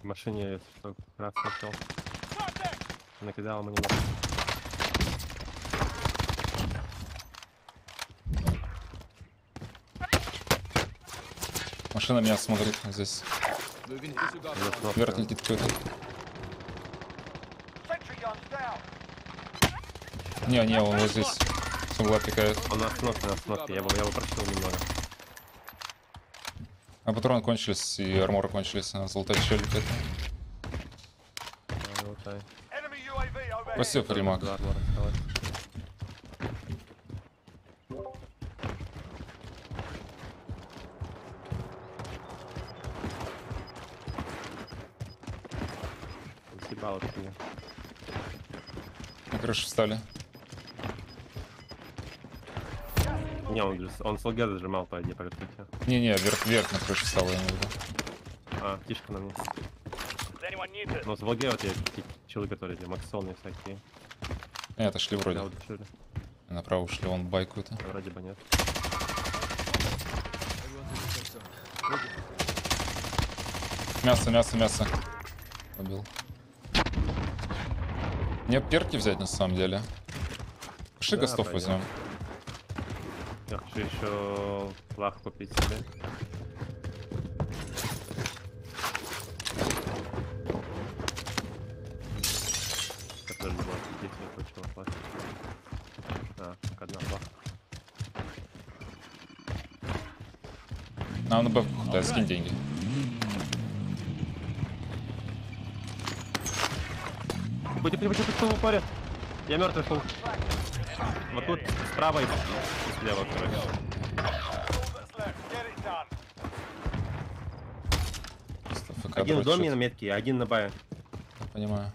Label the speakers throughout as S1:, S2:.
S1: В машине, что раз нашел. Накидал ему немного.
S2: Машина меня смотрит здесь. Вверх летит кто-то. Не, он вот здесь. С угла пикает.
S1: Он на остановке. Я его прошел немного.
S2: А патроны кончились и арморы кончились. Золотая чель летит.
S1: Золотая.
S2: Спасибо, Фримак.
S1: Два армора осталось. Съебал от меня.
S2: На крышу встали.
S1: Не, он с ЛГ зажимал, по идее, по открытию.
S2: Не, вверх на крышу встал, я имею в виду.
S1: А, птичка на мне. Ну, с ЛГ вот эти челы, которые эти максоны всякие.
S2: Отошли вроде.
S1: Да, вот решили.
S2: Направо ушли, вон байкают.
S1: Вроде бы нет.
S2: Мясо. Убил. Мне перки взять на самом деле. Пошли
S1: Да,
S2: гостов
S1: пойдем.
S2: возьмем.
S1: Я хочу еще флаг купить себе. Это тоже было купить, я хочу флаг. А, так одна флаг.
S2: На БФ, да, скинь деньги.
S1: Пойди, в паре. Я мертвый фул. Вот тут справа и слева, короче.
S2: ФК
S1: Один в
S2: дрочит.
S1: доме на метке, один на бае.
S2: Понимаю.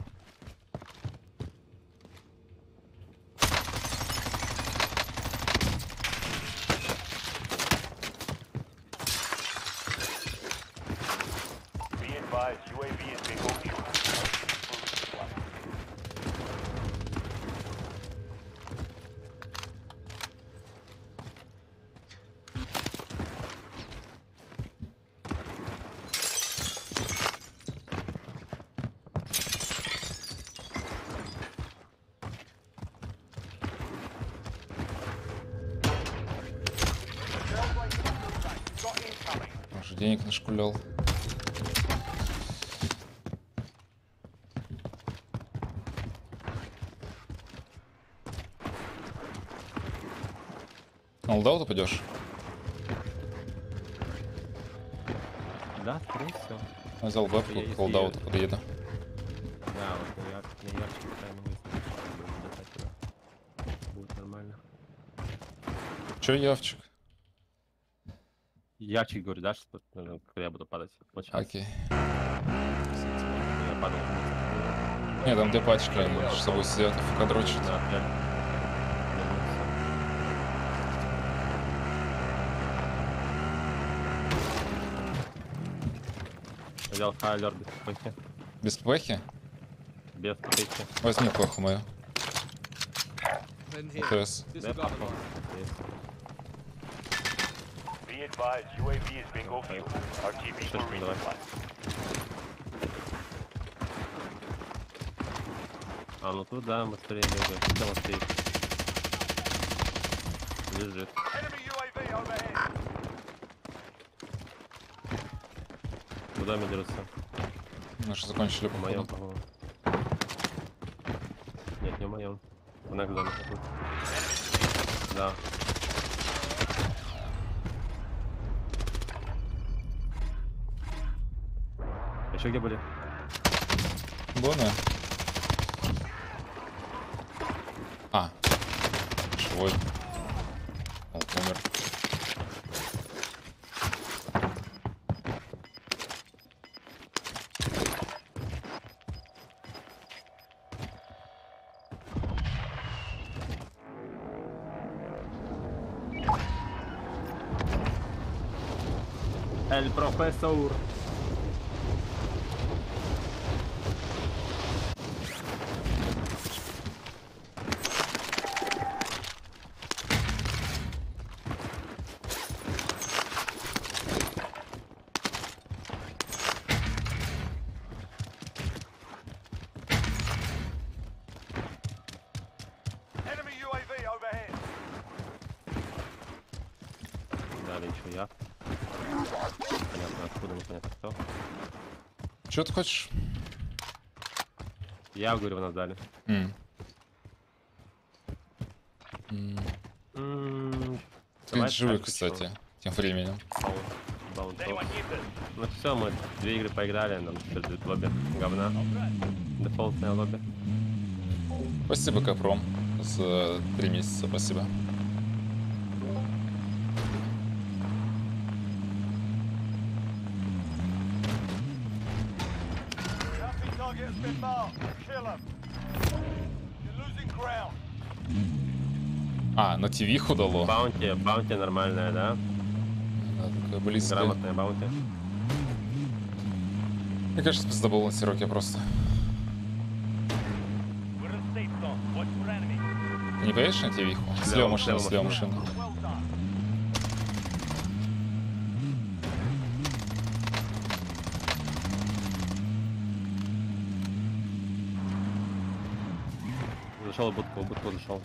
S2: Уже денег нашкулял. На лдауту пойдешь?
S1: Да, скорее всего.
S2: Я взял бэпку,
S1: Я
S2: к
S1: если-
S2: лдауту подъеду.
S1: Да, вот я ярче пытаюсь выставить, будет нормально.
S2: Чё, явчик?
S1: Ярче говорю, да, что когда я буду падать. Вот сейчас.
S2: Окей.
S1: Я падал.
S2: Не, там две пачки, они с собой сидят, ФК дрочат.
S1: Да, я взял хайлер без пыхи.
S2: Без пехи?
S1: Без пыхи.
S2: Возьми пеху мою. ТС.
S1: Да, пошел. Есть. Что ж, давай. А, ну тут да, быстрее бегает. Где он стоит? Лежит. Куда мы дерутся?
S2: Наши закончили,
S1: В моем,
S2: походу.
S1: по-моему. Нет, не в моем. В нашем доме. Да. Еще где были?
S2: Доме. А. Живой. Он умер.
S1: El profesor. фига. Понятно откуда, непонятно кто.
S3: Чё ты хочешь?
S1: Я говорю, вы нас дали.
S3: Ты живых, кстати, тем временем.
S1: Ну все, мы 2 игры поиграли, нам теперь лобби говна. Дефолтное лобби.
S3: Спасибо, Капром, за 3 месяца, спасибо. А, на ТВ дало?
S1: Баунти нормальная, да?
S3: Да, такая близкая.
S1: Грамотная баунти.
S3: Мне кажется, пиздобол на Сироке просто. Ты не поедешь на ТВ-ху? Слева машина, слева машина.
S1: Зашел в будку зашел.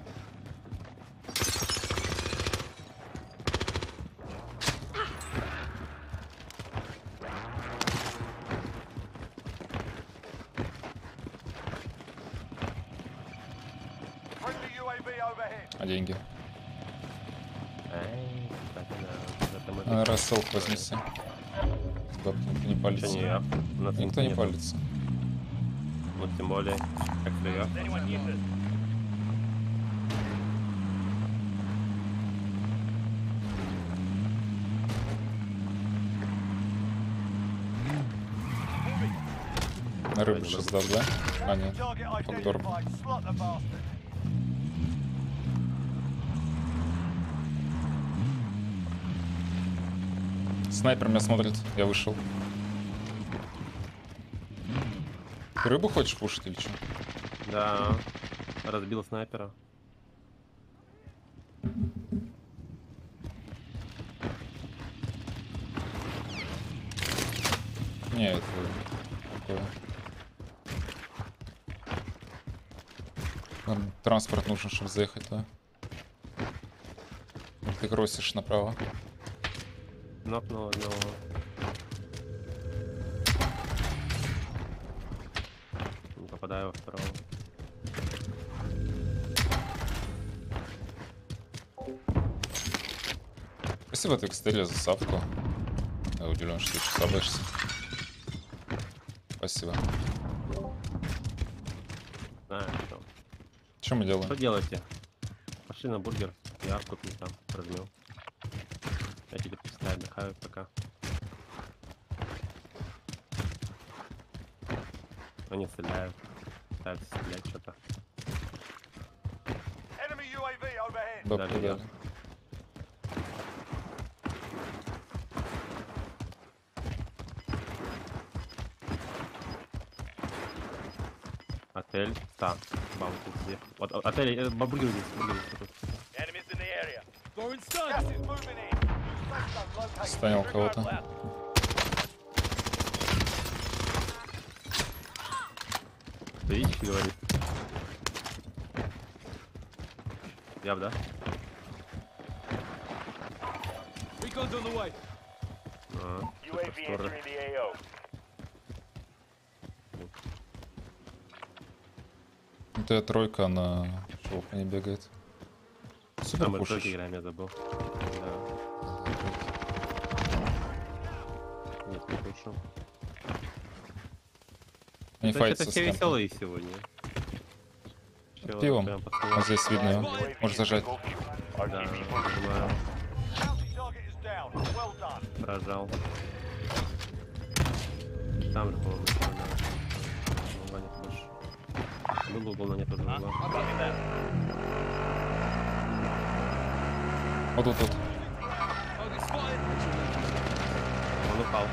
S3: А деньги?
S1: Эй, кстати, да. Это мы
S3: Рассел возьми себе. Бабки никто не палится.
S1: Ничего не я. У нас
S3: Никто не
S1: нету.
S3: палится.
S1: Вот тем более, как я.
S3: На рыбу сейчас даст, да? А, нет. Факторм. Снайпер меня смотрит, я вышел. Ты рыбу хочешь пушить или что?
S1: Да, разбил снайпера.
S3: Не, это такое. Нам транспорт нужен, чтобы заехать, да? Ты кросишь направо.
S1: Нокнул одного. Не попадаю во второго.
S3: Спасибо, ты, кстати, за сапку. Я удивлен, что ты еще сабаешься. Спасибо.
S1: Знаю, что.
S3: Что мы делаем?
S1: Что делаете? Пошли на бургер. Я купил там, размел. Я тебе пускай отдыхаю пока. Они стреляют. Пытаются стрелять что-то.
S3: Бабку
S1: Дали,
S3: дали.
S1: Отель. Так, баунти где? Вот отель, бургер здесь, бургер здесь.
S3: Станил кого-то.
S1: Ты видишь, говорит? Я да?
S3: Это тройка, она шелка не бегает. Супер
S1: Мы только
S3: пушишь.
S1: играем, я забыл. Да. Нет, не пушу.
S3: Они файтятся
S1: Это
S3: с
S1: все
S3: кем-то.
S1: веселые сегодня. Чё,
S3: Пивом.
S1: прям
S3: Вот
S1: постоянно.
S3: здесь видно его. Можешь зажать.
S1: Да, нажимаю. Прожал. Там же, по-моему, еще, да. Угла нет больше. Был угол, но нет уже угла.
S3: Вот тут, вот.
S1: Он упал.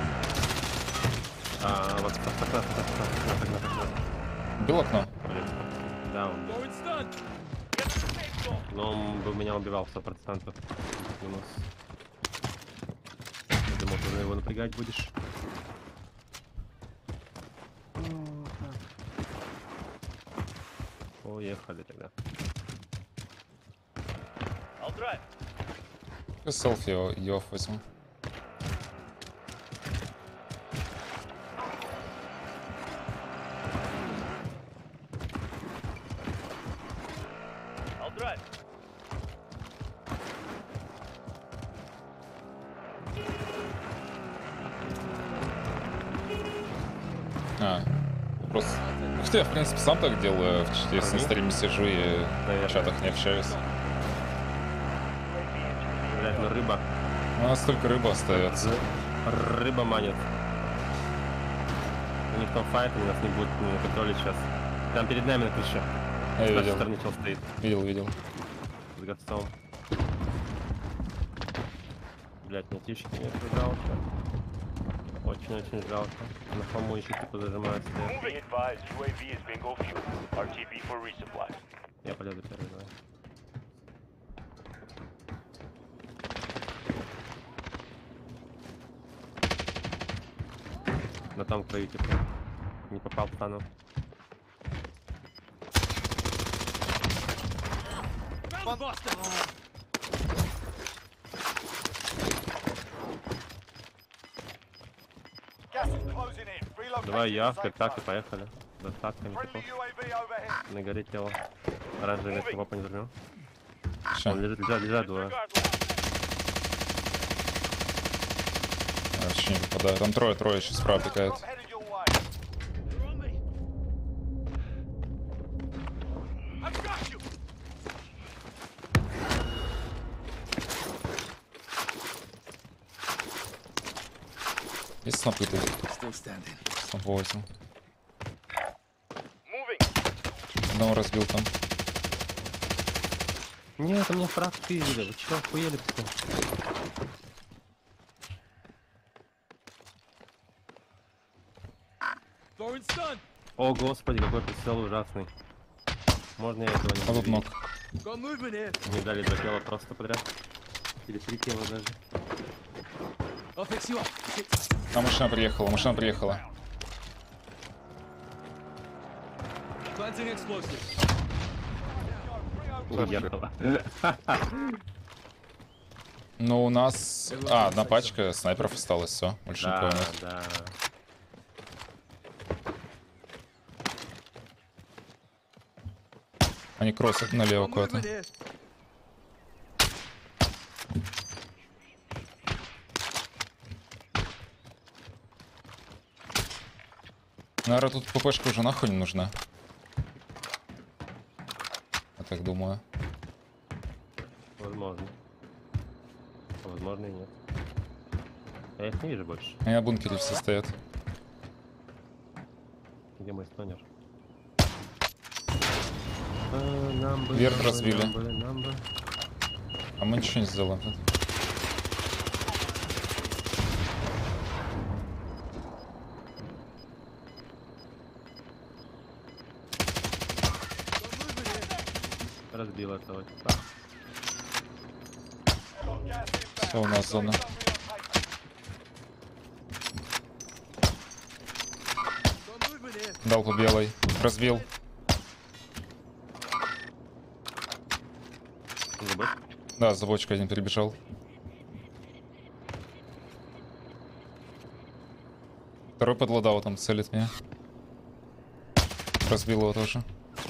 S1: Вот окно.
S3: Бил окно.
S1: Да, он. Но он бы меня убивал 100%. Минус. Ты, может, его напрягать будешь? Поехали тогда.
S3: Давай-ка селфи его возьму. Просто... Ух ты, я в принципе сам так делаю, если на стриме сижу и в чатах не общаюсь.
S1: Блять, ну рыба.
S3: У нас только рыба остается.
S1: Рыба манит. У них там файт, они нас не будут контролить сейчас. Там перед нами на крыше.
S3: Я
S1: С нашей
S3: видел.
S1: стороны чел стоит.
S3: Видел.
S1: С гостом. Блять, мне тишки нет, жалко. Очень жалко. На холму еще типа зажимается. Я полезу первый, давай. На там краю типа. Не попал в стану. Давай я, так и поехали. Достатками типа. На горе тело. Оранжевый метка попа не зажмем.
S3: Ща.
S1: Он лежат двое.
S3: Вообще не попадаю. Там трое еще справа пикают. Есть снопы тут? Сноп 8. Одного разбил там.
S1: Нет, у меня фраг пиздили. Вы чё, охуели-то? О, господи, какой прицел ужасный. Можно я этого не
S3: А тут
S1: буду
S3: ног.
S1: видеть? Мне дали 2 килла просто подряд. Или 3 килла даже.
S3: А машина приехала.
S1: Уехала.
S3: Ну у нас... одна пачка снайперов осталась, все. Больше никого нет.
S1: Да.
S3: Они кроссят налево куда-то. Наверное, тут ППшка уже нахуй не нужна. Я так думаю.
S1: Возможно. Возможно и нет. Я их не вижу больше.
S3: У меня бункеры все стоят.
S1: Где мой стонер?
S3: Верт разбили. А мы ничего не сделаем тут.
S1: Разбил этого типа.
S3: Все, у нас зона. Дал по белой. Разбил.
S1: Забыл?
S3: Да, за бочкой один перебежал. Второй под лодаутом там целит меня. Разбил его тоже.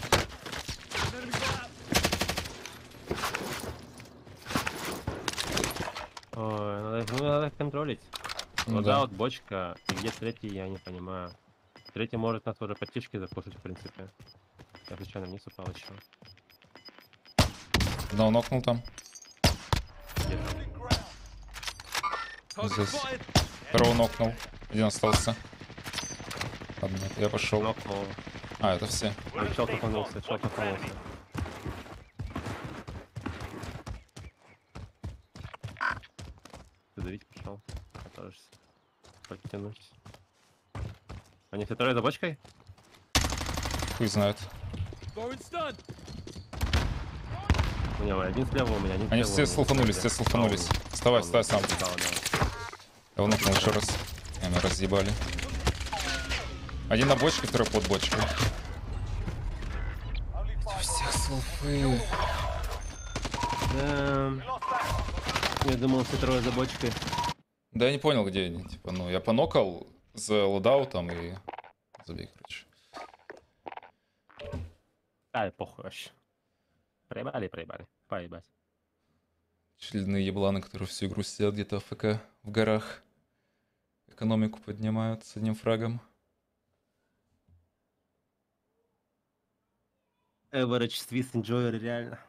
S1: Ой, надо контролить.
S3: Ну
S1: Да, вот бочка, и где третий, я не понимаю. Третий может нас уже под тишки запушить, в принципе. Я случайно вниз упал еще.
S3: Одного нокнул там. Здесь. Второго нокнул. Один остался. Ладно, я пошел.
S1: Нокнул.
S3: А, это все.
S1: Ой, чел топанулся. Ты давить пошел. Окажешься. Подтянуть. Они все трое за бочкой?
S3: Хуй знает.
S1: У меня один слева, у меня один слева.
S3: Они все слуфанулись, Вставай, вставай сам.
S1: Да.
S3: Я его нокнул еще раз. Они разъебали. Один на бочке, второй под бочкой. Всех слуфы.
S1: Я думал, все трое за бочкой.
S3: Да я не понял, где они. Типа, ну, я понокал за лодаутом и... Забей, короче.
S1: Ай, похуй вообще. Проебали. Поебать.
S3: Очередные ебланы, которые всю игру сидят где-то АФК в горах. Экономику поднимают с одним фрагом.
S1: Average Swiss Enjoyer, реально.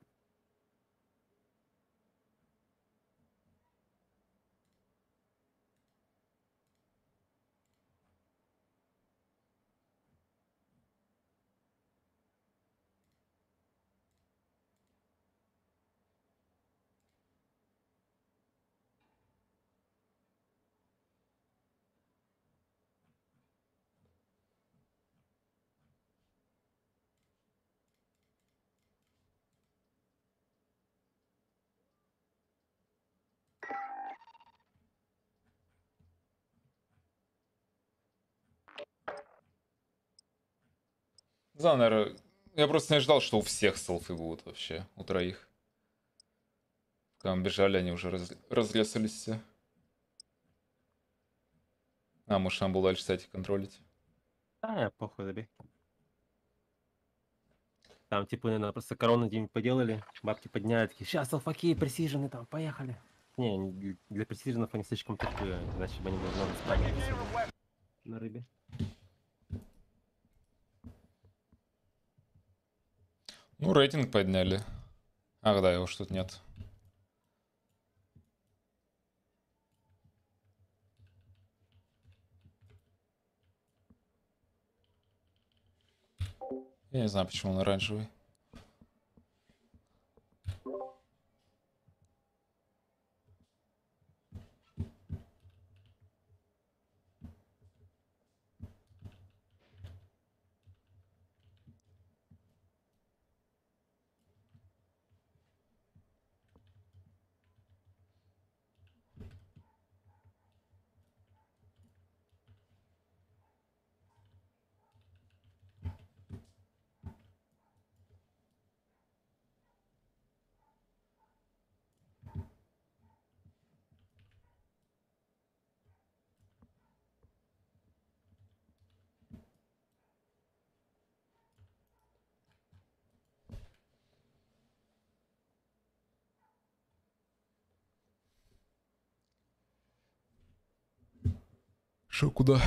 S3: Не знаю, наверное, я просто не ожидал, что у всех селфи будут вообще, у троих. Когда мы бежали, они уже разрезались все. А, может, нам было дальше, кстати, контролить.
S1: А, похуй, забей. Там, типа, наверное, просто корону где-нибудь поделали, бабки подняли, такие, сейчас алфаки, пресижены там, поехали. Не, для пресиженов они слишком тупые, иначе бы они бы много спали на рыбе.
S3: Ну, рейтинг подняли. Ах, да, его что-то нет. Я не знаю, почему он оранжевый. Шо, куда?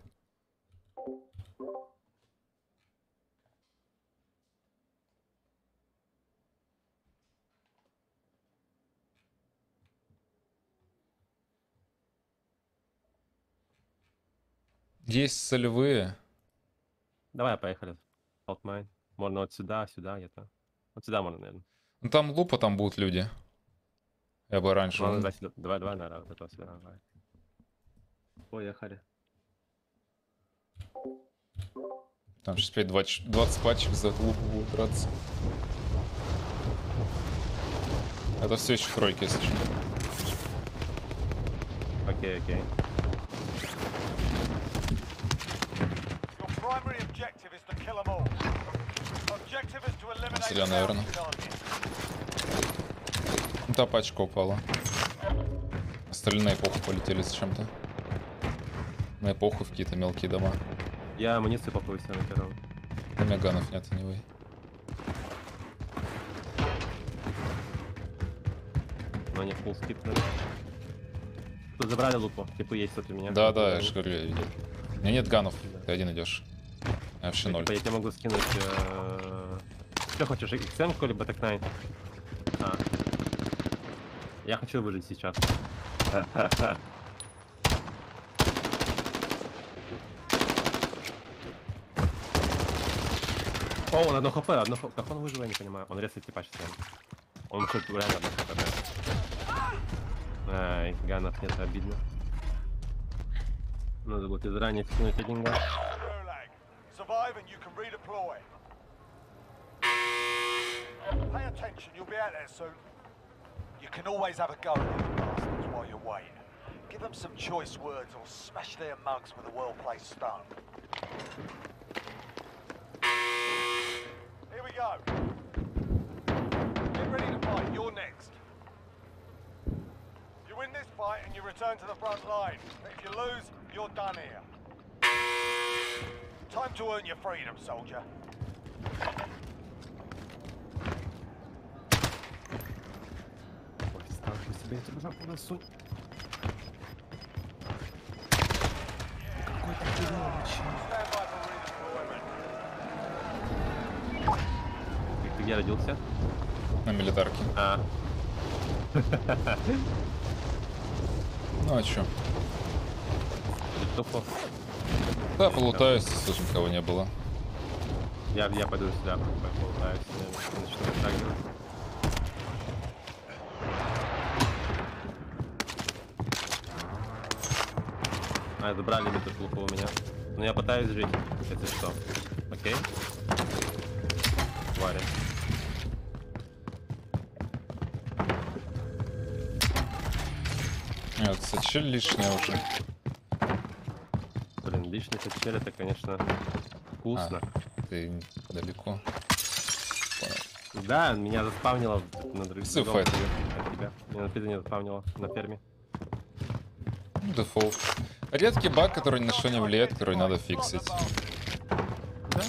S3: Есть солевые.
S1: Давай, поехали. Outmine. Можно вот сюда, где-то. Вот сюда можно, наверное.
S3: Ну там лупа, там будут люди. Я бы
S1: Ладно,
S3: оранжевый.
S1: давай сюда. Давай, наверное, вот этого сюда. Давай. Поехали.
S3: Там сейчас опять 20 патчек за эту лупу будут драться. Это все еще тройки, если что.
S1: Окей.
S3: Зря, наверное. Ну, та пачка упала. Остальные на эпоху полетели зачем-то. На эпоху в какие-то мелкие дома.
S1: Я амуницию повысил на первом.
S3: У меня ганов нет, anyway.
S1: Но они фулл скипнули. Тут забрали лупу. Типа есть тут у меня.
S3: Да, я же говорю, я видел. У меня нет ганов, ты один идешь. Я вообще ноль.
S1: Типа, я тебе могу скинуть... Что хочешь, XM-ку либо Tech9? А. Я хочу выжить сейчас. О, он одно хп. Как он выжил, я не понимаю. Он резает типа сейчас. Он что реально одно хп. Ай, ганов нет, обидно. Надо будет из ранее скинуть один ган.
S4: Pay attention, you'll be out there soon. You can always have a go at these bastards while you're waiting. Give them some choice words or smash their mugs with a well-placed stone. Here we go. Get ready to fight, you're next. fight and you return to the front line. But if you lose, you're done here. Time to earn your freedom, soldier.
S1: Ой, ставку себе эту жопу насунь. Какой-то хреновый чел.
S4: Stand by for redeployment.
S1: Ты где родился?
S3: На милитарке.
S1: А,
S3: Ну а чё?
S1: Литовку.
S3: Да, полутаюсь, тут никого не было.
S1: Я пойду сюда, поболтаюсь, начну так делать. А, забрали митоклупу у меня. Но я пытаюсь жить, если что. Окей? Твари.
S3: Нет, сочель лишнее уже.
S1: Блин, лишний сочель, это, конечно, вкусно.
S3: Ты далеко. Понял.
S1: Да, меня заспавнило на другом.
S3: Сыфай.
S1: От тебя. Меня на пизде заспавнило на ферме.
S3: Ну, дефолт. Редкий баг, который ни на что не влияет, который надо фиксить.
S1: Да?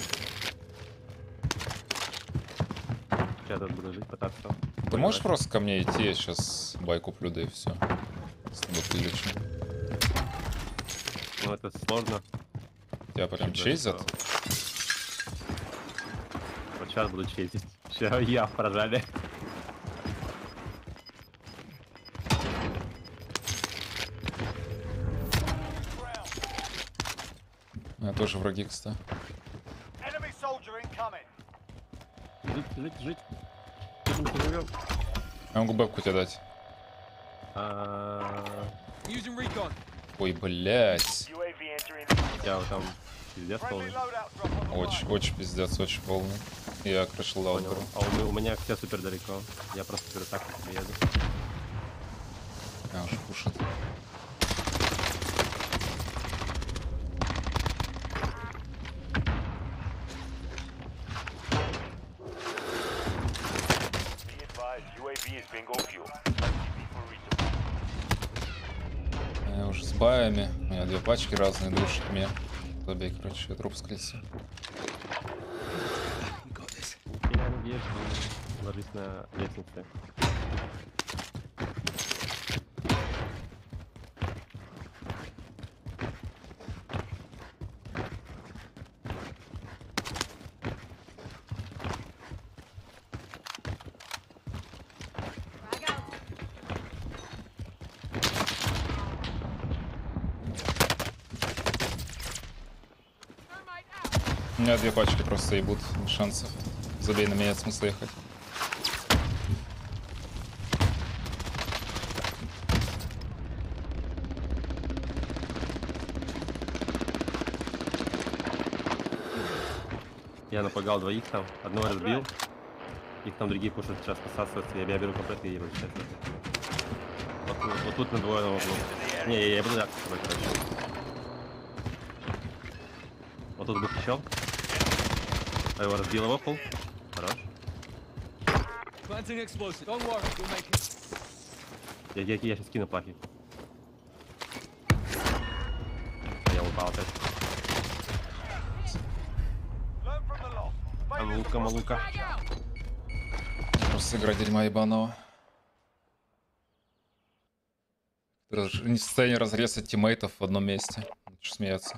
S1: Сейчас тут буду жить, пытаться.
S3: Ты можешь просто ко мне идти, я сейчас бай куплю, да и все. С тобой прилечу.
S1: Ну это сложно.
S3: Тебя прям чейзят?
S1: Вот сейчас буду чейзить. Сейчас я прожали.
S3: У меня тоже враги, кстати.
S4: Enemy soldier incoming.
S1: Жить. Что мы живем?
S3: Я могу бэбку тебе дать.
S2: Using recon.
S3: Ой, блять.
S4: UAV entering.
S1: Я вот там пиздец
S4: Friendly
S1: полный.
S4: loadout drop on the way.
S3: Очень пиздец, очень полный. Я крышил
S1: Понял.
S3: лаутберу.
S1: А у меня все супер далеко. Я просто супер так еду.
S3: А, уже пушит.
S4: Be advised, UAV is bingo fuel. UAV for resupply.
S3: Я уже с баями. У меня две пачки разные душат мне. Забей, короче, я труп скрылся.
S1: Я надеюсь, что ложись на лестнице.
S3: У меня две пачки просто ебут, без шансов. Забей, на меня нет смысла ехать.
S1: Я напугал двоих там. Одного разбил. Их там другие пушат сейчас посасываются. Я беру комплект и еду сейчас. Вот тут на двое на углу. Не, я буду так с тобой, короче. Вот тут будет еще. А его разбил его пол. Хорош.
S2: Planting explosive. Don't worry, you'll make it.
S1: Я сейчас кину плахи. Я упал опять.
S4: Learn from the loss. Failure to
S1: Малука.
S3: Просто игра дерьма ебаного. Ты не в состоянии разрезать тиммейтов в одном месте. Что смеяться?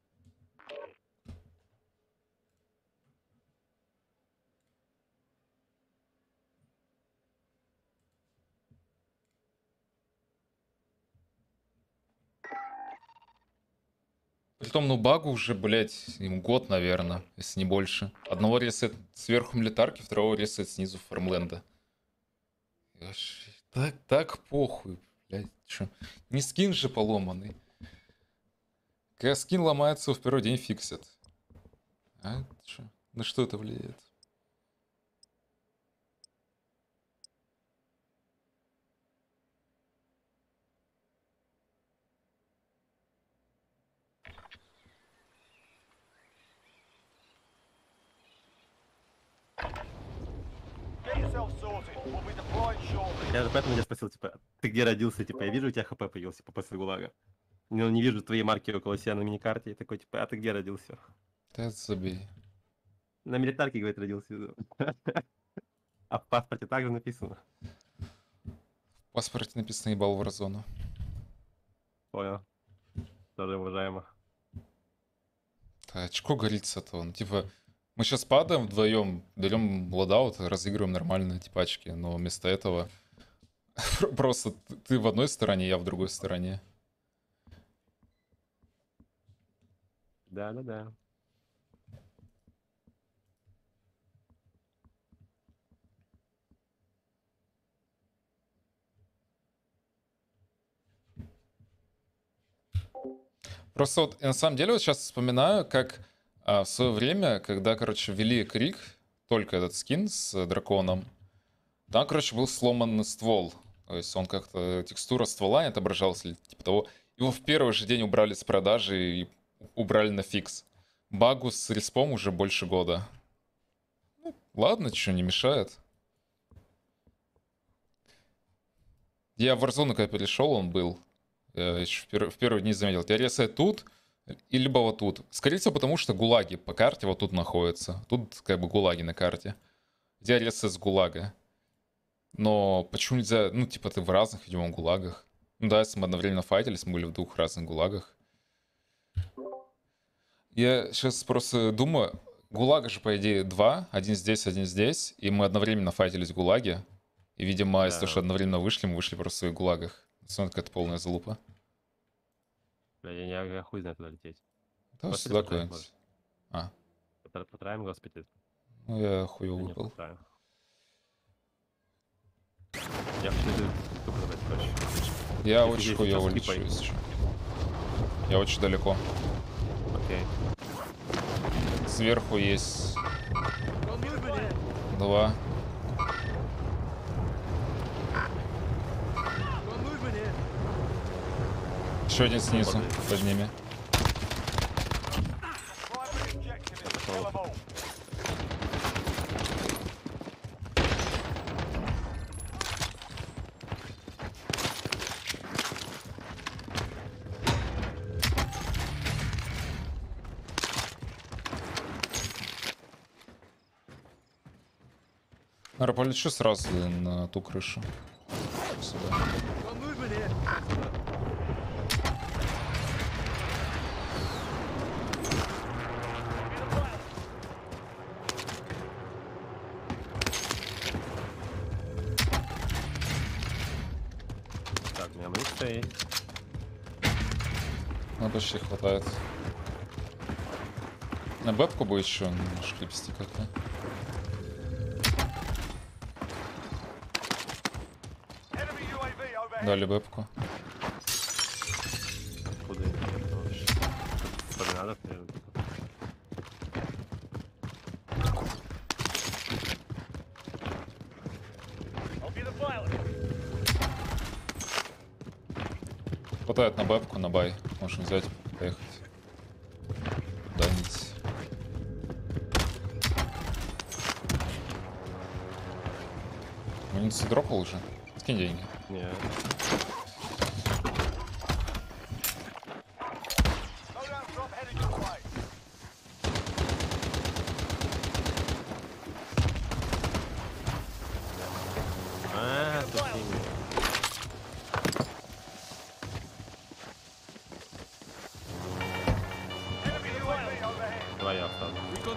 S3: Притом, ну багу уже, блять, ему год, наверное, если не больше. Одного ресет сверху милитарки, второго ресет снизу фармленда. Так похуй, блять, чё. Не скин же поломанный. Когда скин ломается, в первый день фиксят. А, чё? На что это влияет?
S4: Get yourself sorted. We'll be deploying rejoin shortly.
S1: Я же поэтому тебя спросил, типа, ты где родился? Типа, я вижу, у тебя ХП появился, типа, после ГУЛАГа. Но не вижу твоей марки около себя на миникарте. И такой, типа, а ты где родился?
S3: Да забей.
S1: На милитарке, говорит, родился. А в паспорте также написано.
S3: В паспорте написано ебал в Warzone.
S1: Понял. Тоже уважаемо.
S3: Да, очко горится-то он. Типа, мы сейчас падаем вдвоем, берем лодаут, разыгрываем нормальные типачки, но вместо этого просто ты в одной стороне, я в другой стороне.
S1: Да.
S3: Просто вот я на самом деле вот сейчас вспоминаю, как в свое время, когда, короче, ввели Крик, только этот скин с драконом, там, короче, был сломан ствол. То есть он как-то, текстура ствола не отображалась, или типа того. Его в первый же день убрали с продажи и убрали на фикс. Багу с респом уже больше года. Ну, ладно, что не мешает. Я в Warzone, когда перешел, он был. Я еще в первые дни заметил. Тебя ресает тут, и либо вот тут. Скорее всего, потому что гулаги по карте вот тут находятся. Тут как бы гулаги на карте. Тебя ресает с гулага. Но почему нельзя... Ну, типа, ты в разных, видимо, гулагах. Ну да, если мы одновременно файтились, мы были в двух разных гулагах. Я сейчас просто думаю, гулага же, по идее, два. Один здесь, и мы одновременно файтились в гулаге. И, видимо, если
S1: Да.
S3: что одновременно вышли, мы вышли просто в своих гулагах. Смотри, какая-то полная залупа.
S1: Бля, я хуй знаю, куда лететь.
S3: Да,
S1: После
S3: сюда
S1: потраем,
S3: куда-нибудь. А,
S1: Потраем госпиталь.
S3: ну я хуёво
S1: Не
S3: выпал.
S1: потраем. Я хочу только забрать, короче.
S3: Я
S1: Если
S3: очень
S1: здесь
S3: хуёво
S1: сейчас
S3: лечу,
S1: скипай.
S3: если чё. Я очень далеко.
S1: Окей.
S3: Сверху есть... Два. Еще один снизу, под ними.
S4: Primary objective is to kill them all.
S3: Наверное, полечу сразу на ту крышу. Сюда.
S1: Так, у меня амуниция есть.
S3: Ну, почти хватает. На бэбку бы еще немножко лепести как-то.
S4: Enemy UAV overhead.
S3: Дали бэбку.
S1: Куда я? Координатов, наверное.
S4: I'll be the pilot.
S3: Хватает на бэбку, на бай. Можем взять, поехать. Куда-нибудь. Амуницию дропал уже? Скинь деньги.
S1: Не.
S4: Loadout drop headed your way.
S1: Тут химия.
S4: Enemy UAV overhead.
S1: Давай я оставлю.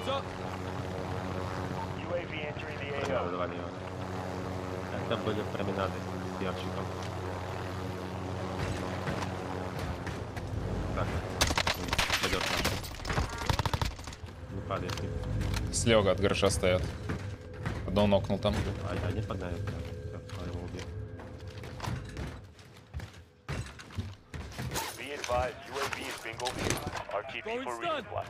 S4: UAV entering the
S1: Давай,
S4: AO.
S1: давай его. Это были променады с ящиком. Так. Пойдет наш. Не падает.
S3: Слева от гаража стоят. Одного нокнул там.
S1: Они погнали. Все, его убил.
S4: Be advised, UAV is bingo fuel. RTB for resupply.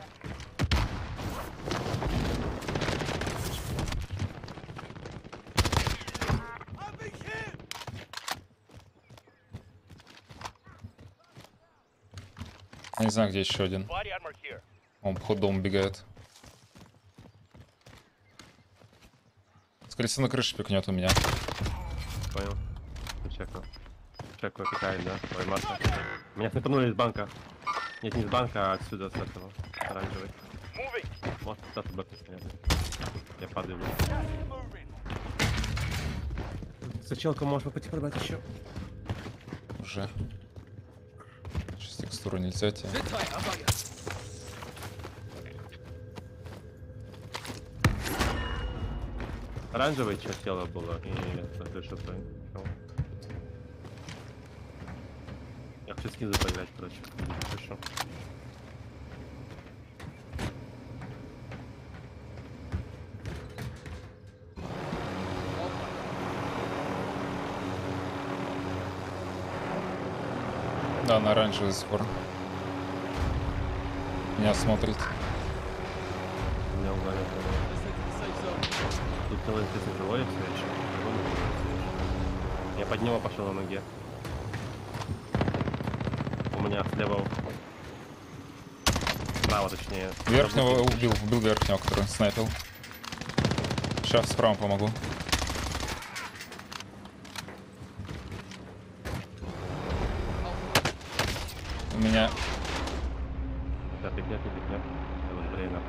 S3: Я не знаю, где еще один.
S4: Body armor here.
S3: Он по ходу убегает. Скорее всего, на крыше пикнет у меня.
S1: Понял. Чекну. Чеку опекает, да? Ой, масса. Меня снайпернули из банка. Нет, не из банка, а отсюда, с этого. Оранжевый. Вот, тут бэпы стоят. Я падаю. Сучелку можешь по пути подбать еще.
S3: Уже. Сейчас текстуру нельзя тебе.
S1: Оранжевый что тело было и крыша твоя. Я хочу скизы поиграть, короче. Хорошо.
S3: Да, на оранжевый сбор. Меня смотрит.
S1: Меня ударил. Тут целый ты живой все еще. Я под него пошел на ноге. У меня слева. Справа точнее.
S3: Верхнего убил верхнего, который снайпил. Сейчас справа помогу. У меня...
S1: Да, пикнет. Я вот время.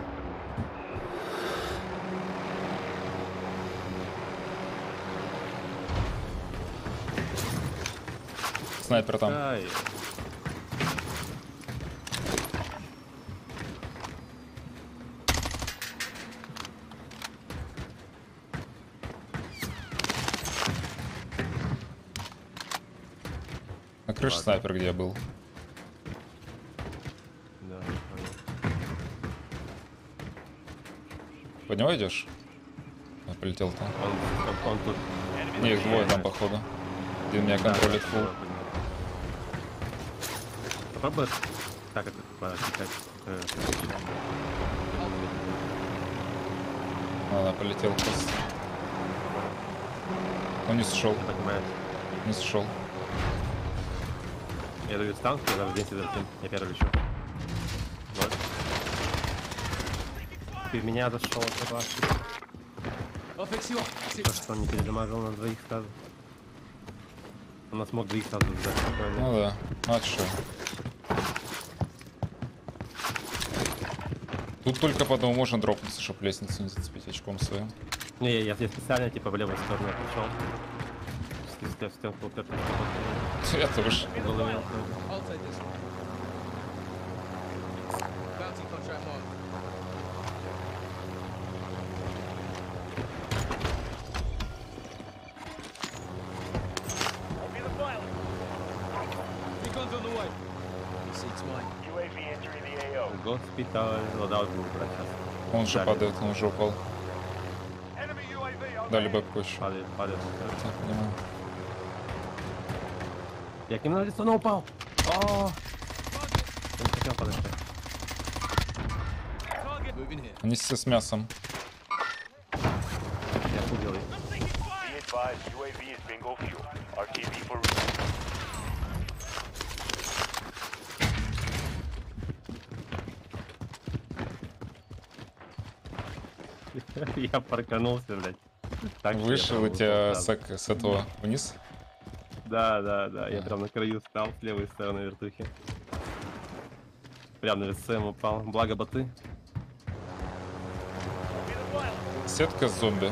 S3: Снайпер там.
S1: Ай.
S3: На крыше
S1: Ладно.
S3: снайпер, где я был.
S1: Да, понял.
S3: Под него идешь? Я полетел там.
S1: Он тут.
S3: Не, их двое там, походу. Один меня контролит фул.
S1: Попробуй так это потекать.
S3: Ладно, полетел просто. Он не сошел,
S1: Понимаешь?
S3: не сошел.
S1: Я даю станк, я в день я первый лечу. Вот. Ты в меня зашел, это вообще. То, что он не передамажил на двоих сразу. Он нас мог двоих сразу сдать спокойно.
S3: Ну да, а чё? Тут только потом можно дропнуться, чтобы лестницу не зацепить очком своим.
S1: Не, я специально типа в левую сторону пришел. В стенку уперся.
S3: Я тоже.
S1: Угол имел. Госпиталь. Лодаут был брать сейчас.
S3: Он же
S1: Дали.
S3: падает, он уже упал. Дали бэпку еще.
S1: Падает.
S3: Так, понимаю.
S1: Я к нему на лицо упал. О! Я не хотел падать.
S3: Они все с мясом.
S1: Я худел.
S5: Be advised, UAV is bingo fuel. RTV for
S1: Я парканулся, блядь. Так что я
S3: Вышел
S1: прям
S3: у тебя
S1: сразу.
S3: с этого вниз?
S1: Да. Я прям на краю стал, с левой стороны вертухи. Прям на ВСМ упал. Благо боты.
S3: Сетка с зомби.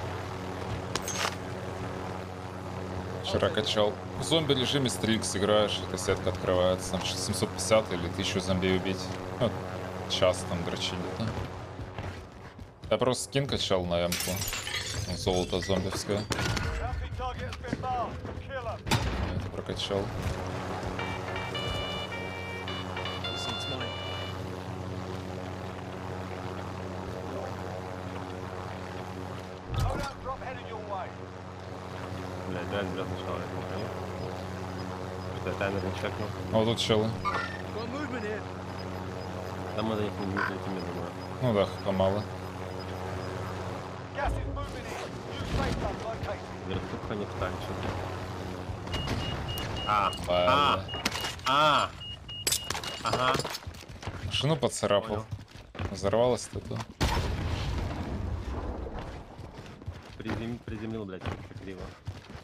S3: Вчера качал. В зомби режиме стрикс играешь, эта сетка открывается. Там 750 или 1000 зомби убить. Ну, час там дрочить где-то. Я просто скин качал на эмку. Золото зомбивское.
S4: Bounty target has been marked. Kill 'em.
S3: Я это прокачал.
S4: Hold out, drop headed your way.
S1: Блядь, реально зря сначала я не понял. Что я таймер не чекнул.
S3: А вот тут челы.
S1: Там мы за них не долетим, я думаю.
S3: Ну да, помало.
S4: Gas is moving in. New safe zone located.
S1: Вертуха не встань, что-то.
S3: Ладно.
S1: Ага.
S3: Машину поцарапал. Взорвалась тут.
S1: Приземлил, блядь, как криво.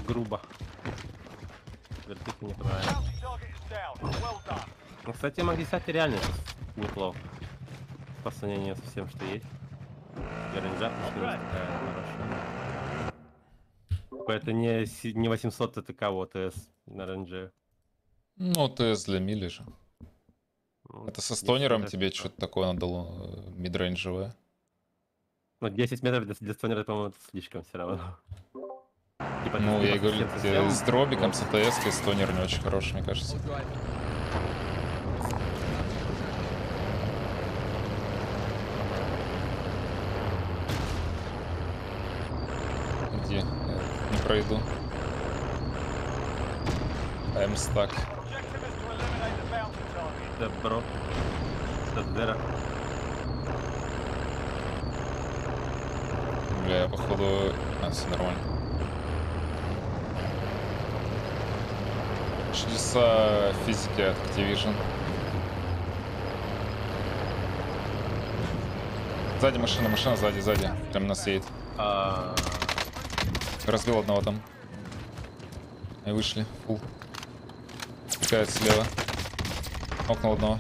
S1: грубо. Вертухи не понравились.
S4: Bounty target is down. Well done.
S1: Ну, кстати, Маг-10 реально сейчас неплохо. По сравнению со всем, что есть. И рейнджа такая хорошая. Это не 800 ТТК, вот ТС на рейнже.
S3: Ну, ТС для мили же.
S1: Ну,
S3: Это со
S1: 10
S3: стонером
S1: метров
S3: тебе
S1: это-
S3: что-то такое надало, мидрейнджевое.
S1: Ну, 10 метров для стонера, по-моему, это слишком все равно. Типа,
S3: Ну,
S1: ты
S3: я и говорю,
S1: совсем-
S3: с дробиком, с АТС, стонер не очень хороший, мне кажется.
S2: I'll drive.
S3: Где? Я не пройду. I'm stuck.
S4: Objective is to eliminate the bounty target.
S1: Да, бро. Это Дера.
S3: Бля, я походу... все нормально. Чудеса физики от Activision. Сзади машина, машина сзади. Прям нас едет. Разбил одного там. И вышли. Фул. Стекает слева. Окнул одного.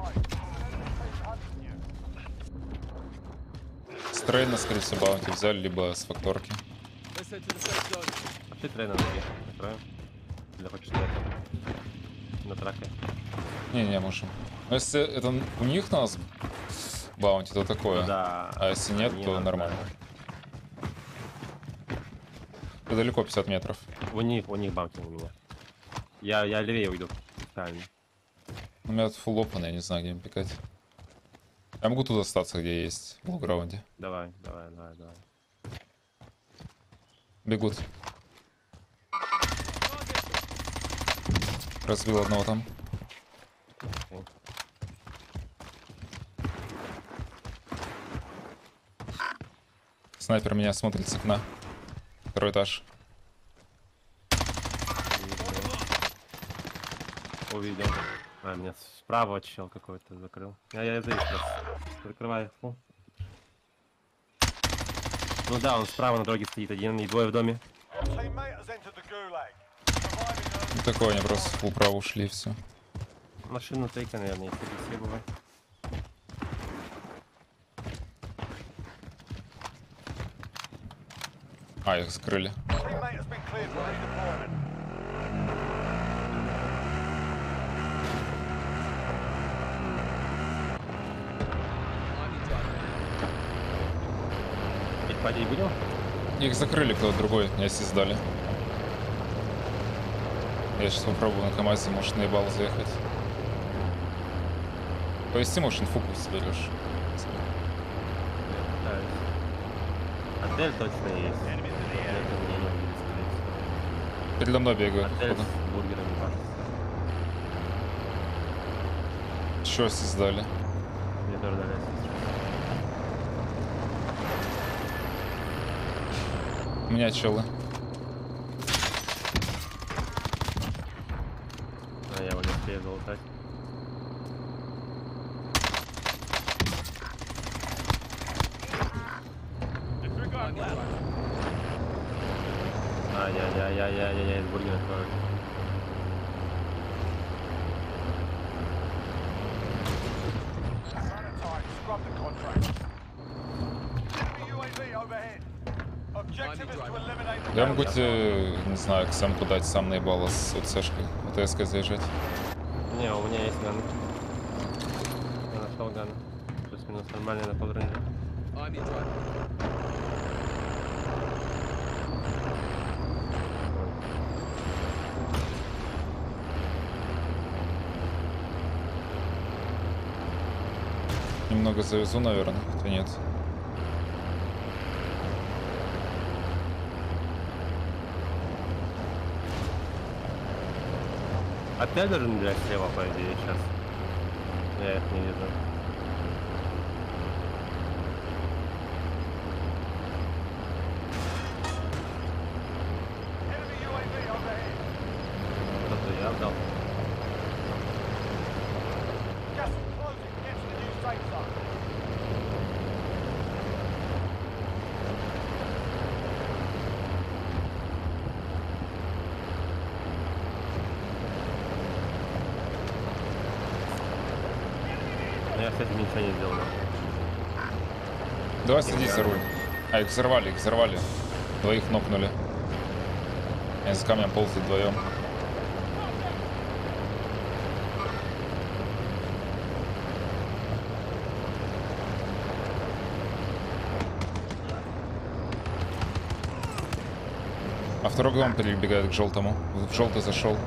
S3: Стрейна, скорее всего, баунти взяли, либо с факторки.
S2: Let's head to the safe zone.
S1: А ты трей на ноге. Накроем. Или хочешь на этом? На траке.
S3: Не, можем. Но если это у них на нас баунти, то такое.
S1: Да.
S3: А если нет,
S1: Не
S3: то
S1: надо.
S3: нормально. Ты далеко 50 метров.
S1: У них баунти у меня. Я левее уйду. Правильно.
S3: У меня тут фулл опен, я не знаю, где им пикать. Я могу тут остаться, где есть, в лоу-граунде.
S1: Давай.
S3: Бегут. Разбил одного там. Снайпер меня смотрит с окна. Второй этаж.
S1: Увидел. Меня справа чел какой-то закрыл. Я здесь просто. Закрываю. Фу. Ну да, он справа на дороге стоит один и двое в доме.
S4: Your teammate has entered the gulag. Surviving
S3: Ну, такое, они просто в вправо ушли и все.
S1: Машину тейка, наверное, если все бывает.
S3: А, их скрыли.
S4: teammate has been cleared for redeployment.
S2: Army drive.
S1: Ведь падить будем?
S3: Их закрыли кто-то другой, если сдали. Я сейчас попробую на КамАЗе, может, наебал заехать. Повести, может, инфу соберешь.
S1: Пытаюсь. Отель точно есть. Это мне не будет, скорее всего.
S3: Передо мной бегаю,
S1: Отель
S3: походу.
S1: с бургерами кажется.
S3: Чё, если сдали?
S1: Мне тоже дали.
S3: У меня челы.
S1: А я его не успею залутать.
S2: Army drive.
S1: Я из бургера тоже.
S4: Time, scrub the contract. Enemy UAV overhead. Objective is to eliminate the
S3: Я могу
S4: bounty
S3: тебе, не знаю, Ксемку дать, сам наебало с УЦшкой. УТС-кой заезжать.
S1: Не, у меня есть ганы. Я нашел ганы. Плюс-минус нормальный на полрынке.
S2: Army drive.
S3: Немного завезу, наверное, хотя нет.
S1: Опять должен блядь слева, по идее, сейчас. Я их не вижу.
S4: Enemy UAV overhead.
S1: Кто-то я отдал.
S4: Gas is closing. Get to the new safe zone.
S1: Но я, кстати, ничего не сделал.
S3: Давай садись за руль. А, их взорвали, их взорвали. Двоих нокнули. Они за камнем ползают вдвоем. А второй дом перебегает к желтому. В желтый зашел.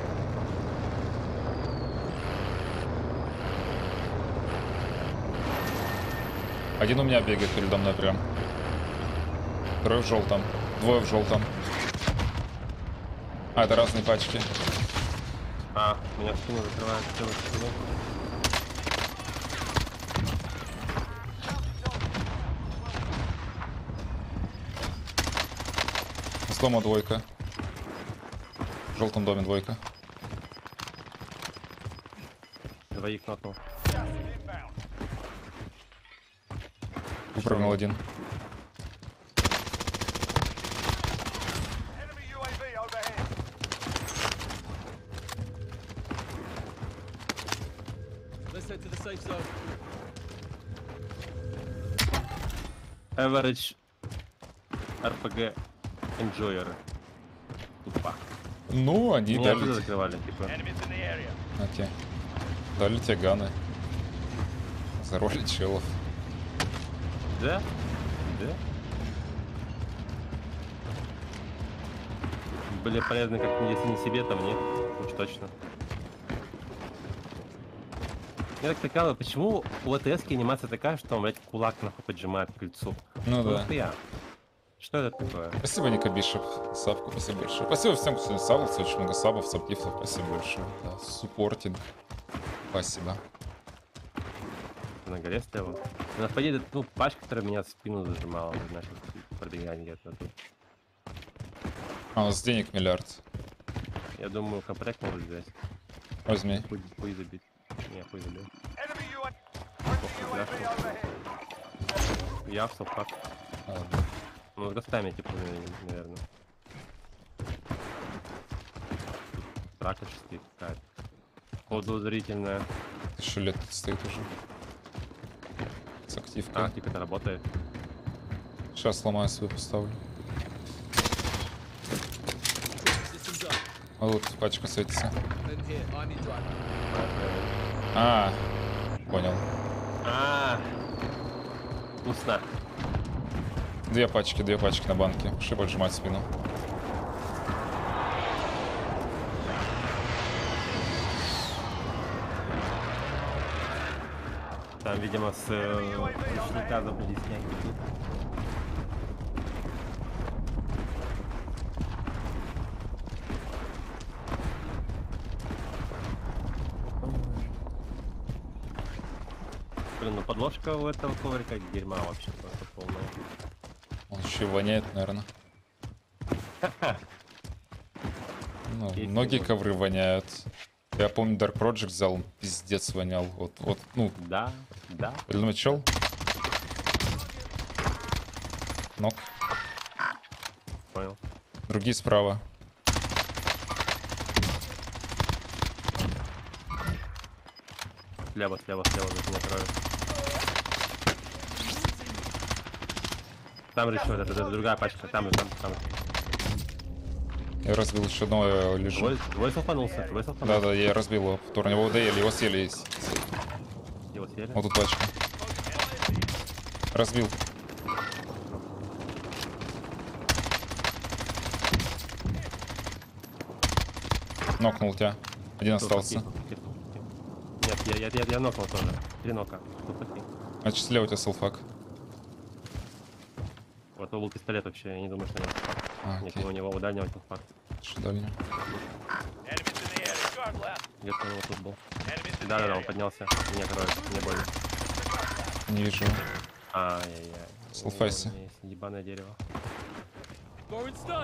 S3: Один у меня бегает передо мной прям. Второй в желтом. Двое в желтом. А, это разные пачки.
S1: А, меня спину закрывает.
S3: Слома двойка. В желтом доме двойка.
S1: Двоих нокнул.
S3: Выпрыгнул один.
S4: Enemy UAV overhead.
S2: Let's head to the safe zone.
S1: Average RPG Enjoyer. Тупо.
S3: Ну, они
S1: Меня
S3: дали...
S1: оттуда закрывали, типа.
S5: Enemies in the area.
S3: Окей. Дали тебе ганы. Зароли челов.
S1: Да? Да? Были полезны, как если не себе, то мне. Уж точно. Я так прикалываю, почему у АТС-ки анимация такая, что он, блядь, кулак нахуй поджимает к кольцу?
S3: Ну да.
S1: Нахуя? Что это такое?
S3: Спасибо, Ника Бишоп. Сабку, спасибо большое. Спасибо всем, кто сегодня сабился. Очень много сабов, сабгифтов. Спасибо большое. Да, суппортинг. Спасибо.
S1: На горе стоял. У нас поедет, ну, пачка, которая меня в спину зажимала, значит, пробегание где-то тут.
S3: А, у нас денег миллиард.
S1: Я думаю, комплект может взять.
S3: Возьми.
S1: Хуй забить. Не, хуй забил.
S4: Enemy UAV overhead.
S1: Я в солфак.
S3: Ладно.
S1: Ну, с гостами, типа, наверное. Трака стоит какая-то. Подозрительная.
S3: 1000 лет тут стоит уже. С
S1: А,
S3: активкой.
S1: типа, это работает.
S3: Сейчас сломаю свою, поставлю.
S2: Systems up.
S3: А вот пачка светится.
S2: And here, I need driver.
S3: А, понял.
S1: Вкусно.
S3: Две пачки на банке. Пошли поджимать спину.
S1: Там, видимо, с ручника забыли снять. Блин, ну подложка у этого коврика дерьма вообще просто полная.
S3: Он еще и воняет, наверное. Ну,
S1: Есть
S3: многие
S1: такое.
S3: ковры воняют. Я помню, Dark Project взял, он пиздец вонял. Вот, ну,
S1: Да, да.
S3: или чел? Нок.
S1: Понял.
S3: Другие справа.
S1: Слева, за меня крови. Там решил, это другая пачка, там.
S3: Я разбил еще одного, я лежу.
S1: Двое салфанулся.
S3: Да, я разбил его. В него доели, его съели есть.
S1: Его съели.
S3: Вот тут пачка. Разбил. Нокнул тебя. Один остался.
S1: Нет, я нокнул тоже. 3 нока.
S3: Значит, слева у тебя салфак.
S1: Вот был пистолет вообще, я не думаю, что нет.
S3: А,
S1: Нет,
S3: окей.
S1: у него у дальнего салфак.
S3: Что дальнего?
S5: Enemies in the area. Guard left.
S1: Где-то у него тут был.
S5: Enemies in the
S1: Да, он
S5: area.
S1: поднялся. Меня кроет, мне больно.
S3: Не вижу.
S1: Ай-яй-яй.
S3: Салфайся.
S1: О, у меня есть ебаное дерево.
S2: Throwing stun.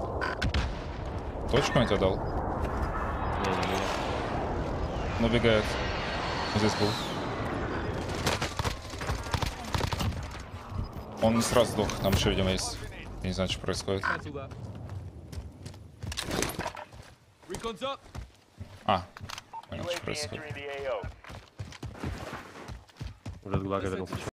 S3: Точку я тебе дал?
S1: Не.
S3: Набегает. Здесь был. Он не сразу сдох, там еще, видимо, есть. Я не знаю, что происходит.
S2: Cancel that. Recon's up.
S3: А, понял, что
S5: UAV
S3: происходит.
S5: entering the AO.
S1: Уже с Глага вернулся.